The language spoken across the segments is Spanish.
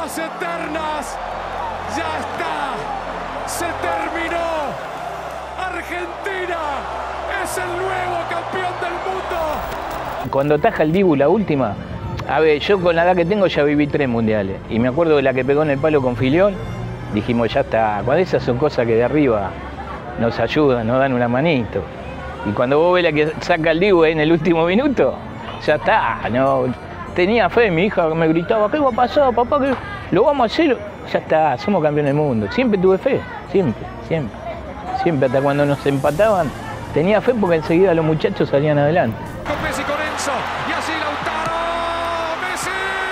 más eternas. Ya está, se terminó. Argentina es el nuevo campeón del mundo. Cuando ataja el Dibu la última, a ver, yo con la edad que tengo ya viví 3 mundiales. Y me acuerdo de la que pegó en el palo con Filiol, dijimos ya está. Cuando esas son cosas que de arriba nos ayudan, nos dan una manito. Y cuando vos ves la que saca el Dibu en el último minuto, ya está. No, tenía fe, mi hija me gritaba, ¿qué va a pasar, papá? ¿Qué? ¿Lo vamos a hacer? Ya está, somos campeones del mundo. Siempre tuve fe, siempre. Siempre, hasta cuando nos empataban, tenía fe porque enseguida los muchachos salían adelante. Con Messi, con Enzo, y así Lautaro, Messi,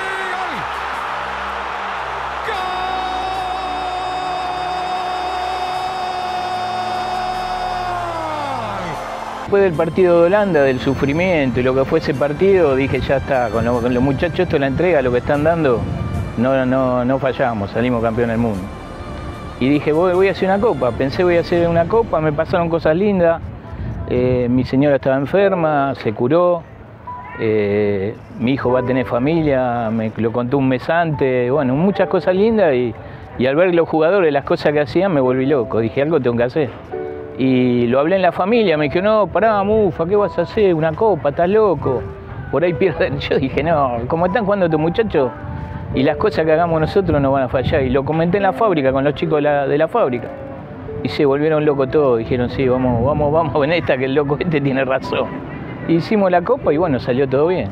gol. Después del partido de Holanda, del sufrimiento y lo que fue ese partido, dije ya está, con los muchachos esto la entrega, lo que están dando, no fallamos, salimos campeones del mundo. Y dije, voy a hacer una copa, pensé voy a hacer una copa, me pasaron cosas lindas, mi señora estaba enferma, se curó, mi hijo va a tener familia, me lo contó un mes antes, bueno, muchas cosas lindas y al ver los jugadores, las cosas que hacían, me volví loco, dije, algo tengo que hacer. Y lo hablé en la familia, me dijo, no, pará, Mufa, ¿qué vas a hacer? Una copa, estás loco, por ahí pierden. Yo dije, no, como están jugando estos muchachos, y las cosas que hagamos nosotros no van a fallar. Y lo comenté en la fábrica con los chicos de la fábrica. Y se volvieron locos todos. Dijeron, sí, vamos en esta, que el loco este tiene razón. Hicimos la copa y bueno, salió todo bien.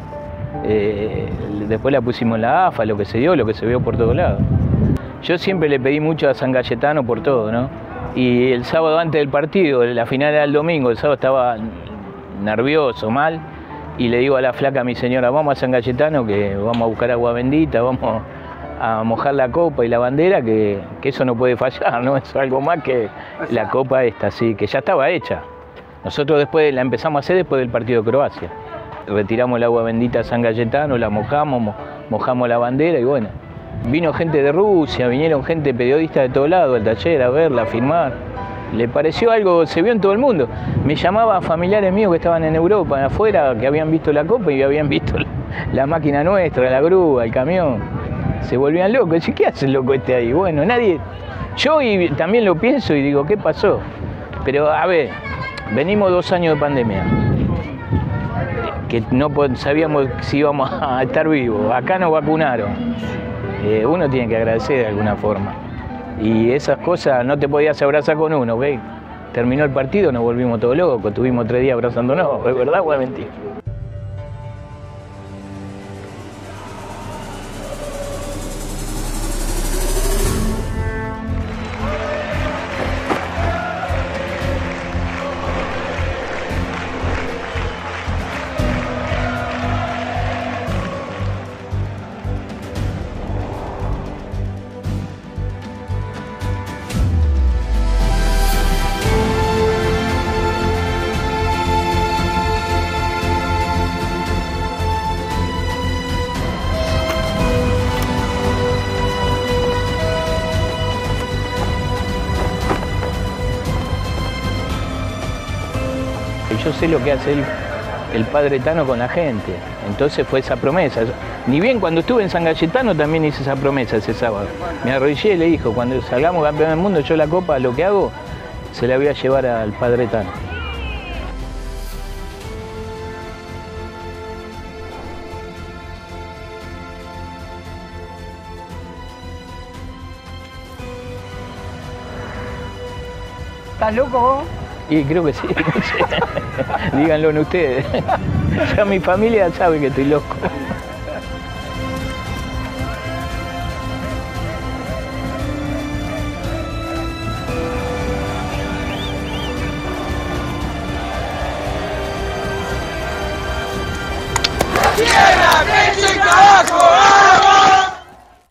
Después la pusimos en la AFA, lo que se dio, lo que se vio por todos lados. Yo siempre le pedí mucho a San Cayetano por todo, ¿no? Y el sábado antes del partido, la final era el domingo, el sábado estaba nervioso, mal. Y le digo a la flaca, a mi señora, vamos a San Cayetano, que vamos a buscar agua bendita, vamos a mojar la copa y la bandera, que eso no puede fallar, ¿no? Es algo más que la copa esta, sí, que ya estaba hecha. Nosotros después la empezamos a hacer después del partido de Croacia. Retiramos el agua bendita a San Cayetano, la mojamos, mojamos la bandera y bueno. Vino gente de Rusia, vinieron gente periodista de todo lado al taller a verla, a firmar. Le pareció algo, se vio en todo el mundo. Me llamaba a familiares míos que estaban en Europa, afuera, que habían visto la copa y habían visto la máquina nuestra, la grúa, el camión. Se volvían locos. Decían, ¿qué hace el loco este ahí? Bueno, nadie... Yo también lo pienso y digo, ¿qué pasó? Pero, a ver, venimos 2 años de pandemia. Que no sabíamos si íbamos a estar vivos. Acá nos vacunaron. Uno tiene que agradecer de alguna forma. Y esas cosas no te podías abrazar con uno, ¿ves? Terminó el partido, nos volvimos todos locos, estuvimos 3 días abrazándonos, ¿es verdad o es mentira? Yo sé lo que hace el padre Tano con la gente, entonces fue esa promesa. Ni bien cuando estuve en San Cayetano también hice esa promesa ese sábado. Me arrodillé y le dijo, cuando salgamos campeón del mundo, yo la copa, lo que hago, se la voy a llevar al padre Tano. ¿Estás loco vos? Y creo que sí, no sé. Díganlo en ustedes. Ya mi familia sabe que estoy loco. ¡Tierra, pecho y trabajo!